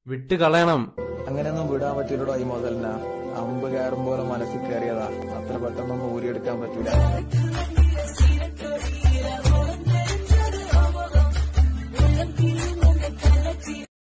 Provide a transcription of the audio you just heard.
വിട്ട് കളയണം. അങ്ങനെയൊന്നും വിടാൻ പറ്റൂലടോ ഈ മുതലിനാ. അമ്പ് കയറും പോലെ മനസ്സിൽ കയറിയതാ. അത്ര പെട്ടെന്നൊന്നും ഊരിയെടുക്കാൻ പറ്റൂല.